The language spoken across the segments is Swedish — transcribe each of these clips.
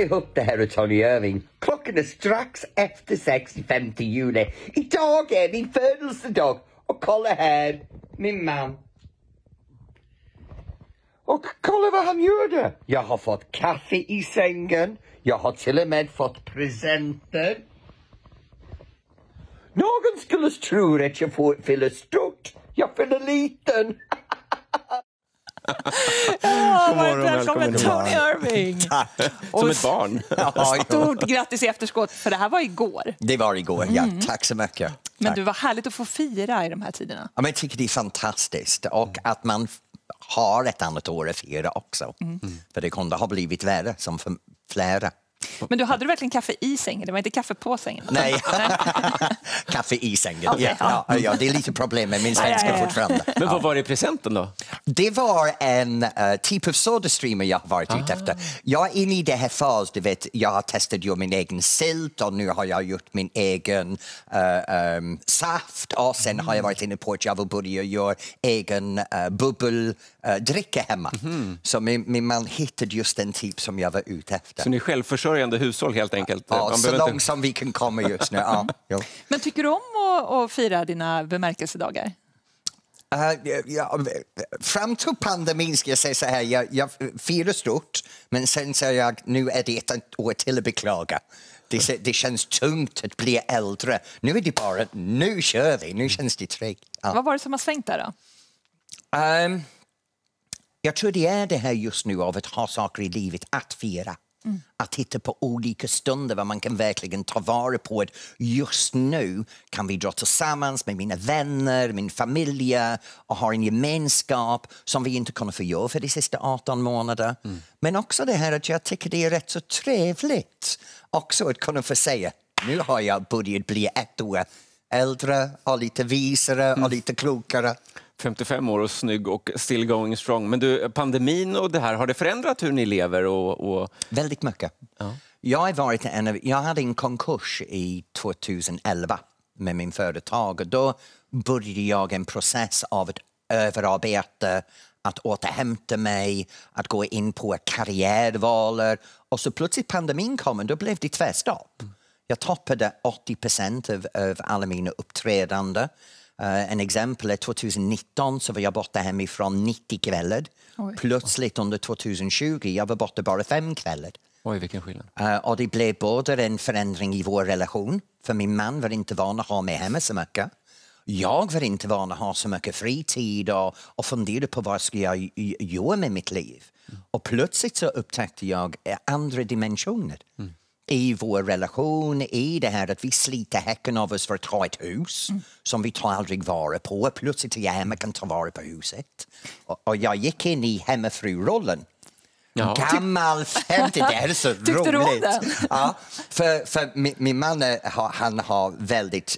allihop, det här är Tony Irving. Klockan är strax efter 6 5 juli. Idag är min födelsedag. Och kolla här, min man. Och kolla vad han gjorde. Jag har fått kaffe i sängen. Jag har till och med fått presenter. Någon skulle tro att jag får fylla stort. Jag fyller liten. Välkommen Tony Irving. Som ett barn. Stort grattis i efterskott, för det här var igår. Det var igår, ja. Tack så mycket. Men du, var härligt att få fira i de här tiderna. Ja, men jag tycker det är fantastiskt. Och att man har ett annat år att fira också. För det kunde ha blivit värre som för flera. Men du hade verkligen kaffe i sängen? Det var inte kaffe på sängen? Nej, kaffe i sängen. Okay, ja, det är lite problem med min svenska fortfarande. Men vad var det i presenten då? Det var en typ av SodaStreamer jag har varit ute efter. Jag är inne i det här fas, du vet, jag har testat att göra min egen sylt och nu har jag gjort min egen saft och sen har jag varit inne på att jag vill börja göra egen bubbeldricka hemma. Så min man hittade just den typ som jag var ute efter. Så ni är självförsörjande hushåll helt enkelt? Ja, så långt som vi kan komma just nu. Ja. Men tycker du om att fira dina bemärkelsedagar? Fram till pandemin ska jag säga så här, jag firar stort, men sen säger jag nu är det ett år till att beklaga. Det känns tungt att bli äldre. Nu är det bara, nu kör vi, nu känns det tryggt. Ja. Vad var det som har svängt där då? Jag tror det är det här just nu av att ha saker i livet att fira. Att hitta på olika stunder där man kan verkligen ta vara på att just nu kan vi dra tillsammans med mina vänner, min familj och ha en gemenskap som vi inte kunde få göra för de sista 18 månader. Men också det här att jag tycker det är rätt så trevligt också att kunna få säga nu har jag börjat bli ett år äldre och lite visare och lite klokare. 55 år och snygg och still going strong. Men du, pandemin och det här, har det förändrat hur ni lever? Väldigt mycket. Ja. Jag hade en konkurs i 2011 med min företag och då började jag en process av att överarbeta, att återhämta mig, att gå in på karriärvaler och så plötsligt pandemin kom och då blev det tvärstopp. Jag toppade 80% av alla mina uppträdande. En exempel är 2019 så var jag borta hemifrån 90 kvällar. Plötsligt under 2020 jag var borta bara 5 kvällar. Oj, vilken skillnad. Och det blev både en förändring i vår relation. För min man var inte van att ha mig hemma så mycket. Jag var inte van att ha så mycket fritid och funderade på vad ska jag göra med mitt liv. Och plötsligt så upptäckte jag andra dimensioner. I vår relation, i det här att vi sliter häcken av oss för att ha ett hus som vi tar aldrig vara på. Plötsligt är jag hemma kan ta vara på huset. Och jag gick in i hemmafru-rollen. Ja. Gammal 50, det är så roligt. Tyckte du om den? Ja, för min man han har väldigt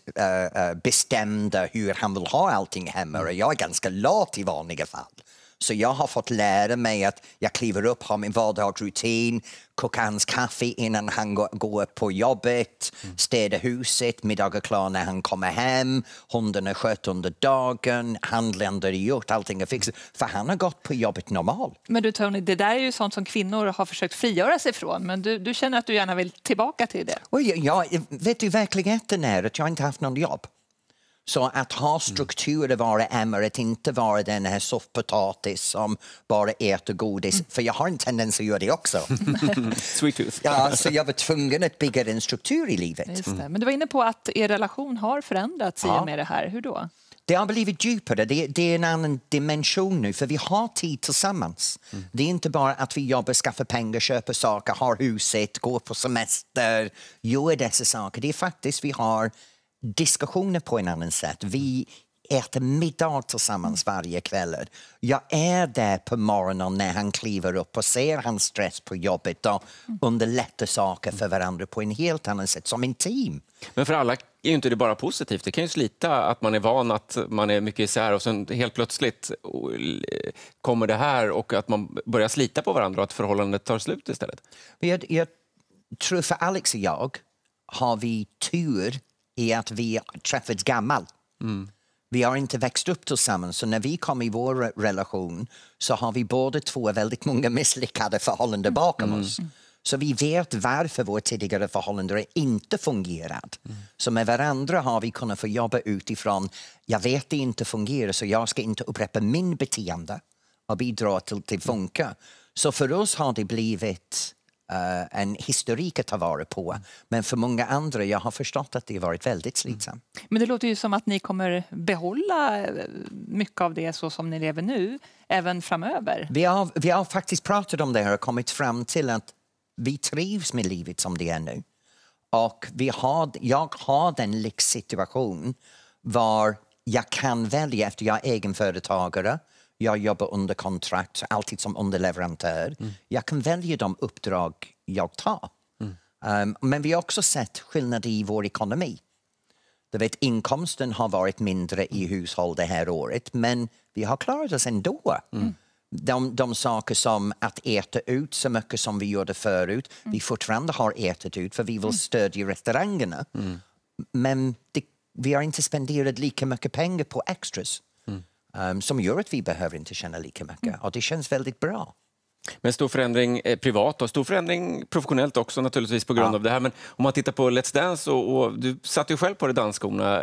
bestämda hur han vill ha allting hemma och jag är ganska lat i vanliga fall. Så jag har fått lära mig att jag kliver upp, har min vardagsrutin, kokar hans kaffe innan han går på jobbet, städar huset, middag är klar när han kommer hem, hunden är skött under dagen, handländer är gjort, allting är fixat. För han har gått på jobbet normalt. Men du Tony, det där är ju sånt som kvinnor har försökt frigöra sig från, men du känner att du gärna vill tillbaka till det. Och vet du verkligheten är att jag inte haft någon jobb. Så att ha struktur att vara ämmer, att inte vara den här soffpotatis som bara äter godis. För jag har en tendens att göra det också. Sweet tooth. Ja, så jag var tvungen att bygga en struktur i livet. Just det. Men du var inne på att er relation har förändrats i och med det här. Hur då? Det har blivit djupare. Det är en annan dimension nu. För vi har tid tillsammans. Det är inte bara att vi jobbar, skaffar pengar, köper saker, har huset, går på semester, gör dessa saker. Det är faktiskt vi har diskussioner på en annan sätt. Vi äter middag tillsammans varje kväll. Jag är där på morgonen när han kliver upp och ser hans stress på jobbet och underlättar saker för varandra på en helt annan sätt, som en team. Men för alla är ju inte det bara positivt. Det kan ju slita att man är van att man är mycket isär och sen helt plötsligt kommer det här och att man börjar slita på varandra och att förhållandet tar slut istället. Jag tror för Alex och jag har vi tur i att vi träffats gammal. Vi har inte växt upp tillsammans, så när vi kom i vår relation så har vi båda två väldigt många misslyckade förhållanden bakom oss. Så vi vet varför våra tidigare förhållanden inte fungerat. Så med varandra har vi kunnat få jobba utifrån, jag vet det inte fungerar så jag ska inte upprepa min beteende och bidra till att det funkar. Så för oss har det blivit en historik att ta vara på. Men för många andra, jag har förstått att det har varit väldigt slitsamt. Men det låter ju som att ni kommer behålla mycket av det så som ni lever nu, även framöver. Vi har faktiskt pratat om det här och kommit fram till att vi trivs med livet som det är nu. Och jag har den livssituation var jag kan välja efter jag är egenföretagare. Jag jobbar under kontrakt, alltid som underleverantör. Jag kan välja de uppdrag jag tar. Men vi har också sett skillnad i vår ekonomi. Du vet, inkomsten har varit mindre i hushåll det här året, men vi har klarat oss ändå. De saker som att äta ut så mycket som vi gjorde förut, vi fortfarande har ätit ut för vi vill stödja restaurangerna. Men vi har inte spenderat lika mycket pengar på extras. Som gör att vi behöver inte känna lika mycket. Och det känns väldigt bra. Men stor förändring privat och stor förändring professionellt också naturligtvis på grund av det här. Men om man tittar på Let's Dance och du satt ju själv på det dansskorna.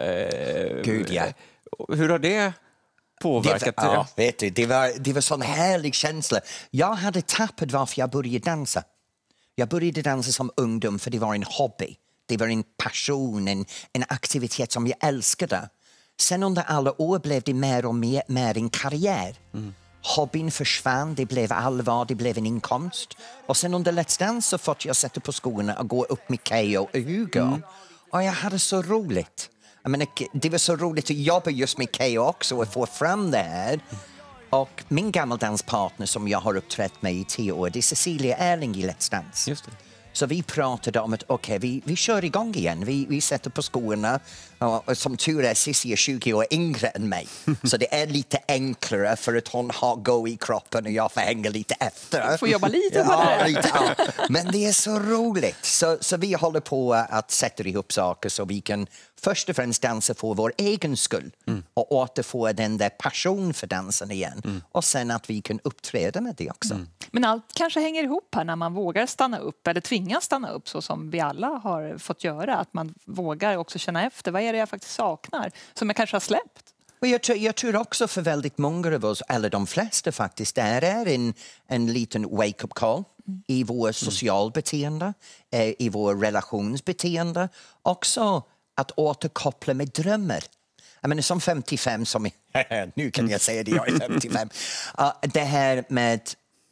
Gud, ja. Hur har det påverkat? Vet du, det var en sån härlig känsla. Jag hade tappat varför jag började dansa. Jag började dansa som ungdom för det var en hobby. Det var en passion, en aktivitet som jag älskade. Sen under alla år blev det mer och mer en karriär. Hobbyn försvann, det blev allvar, det blev en inkomst. Och sen under Let's Dance så fått jag sätta på skorna och gå upp med Keyyo och Hugo. Och jag hade så roligt. Jag menar, det var så roligt att jobba just med Keyyo också och få fram det här. Och min gamla danspartner som jag har uppträtt med i 10 år, det är Cecilia Erling i Let's Dance. Just det. Så vi pratade om att vi kör igång igen. Vi sätter på skorna. Och som tur är Cissi är 20 år yngre än mig. Så det är lite enklare för att hon har go i kroppen och jag får hänga lite efter. Får jobba lite på det. Lite. Men det är så roligt. Så vi håller på att sätta ihop saker så vi kan först och främst dansa för vår egen skull. Och återfå den där passion för dansen igen. Och sen att vi kan uppträda med det också. Men allt kanske hänger ihop här när man vågar stanna upp eller tvingas stanna upp så som vi alla har fått göra. Att man vågar också känna efter. Vad är det jag faktiskt saknar som jag kanske har släppt? Och jag tror också för väldigt många av oss, eller de flesta faktiskt, det är en liten wake-up call i vår socialbeteende, i vår relationsbeteende. Också att återkoppla med drömmar. Jag menar som 55, nu kan jag säga det, jag är 55. Det här med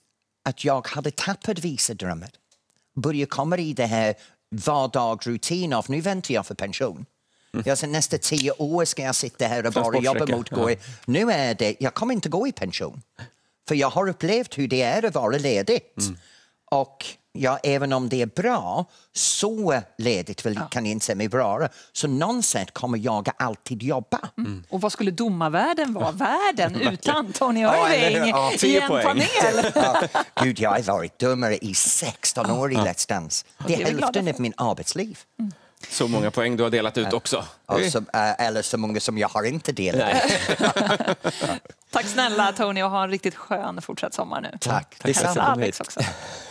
att jag hade tappat vissa drömmar. Börjar komma i det här vardagsrutin av nu väntar jag för pension. Jag säger nästa 10 år ska jag sitta här och bara jobba mot gå. Nu är det, jag kommer inte gå i pension. För jag har upplevt hur det är att vara ledigt. Och även om det är bra, så ledigt kan jag inte säga mig bra. Så någon sätt kommer jag alltid jobba. Och vad skulle domarvärlden vara? Världen utan Tony Irving i en panel? Gud, jag har varit domare i 16 år i Let's Dance. Det är hälften av min arbetsliv. Så många poäng du har delat ut också. Eller så många som jag har inte delat. Tack snälla Tony och ha en riktigt skön fortsatt sommar nu. Tack. Alex också.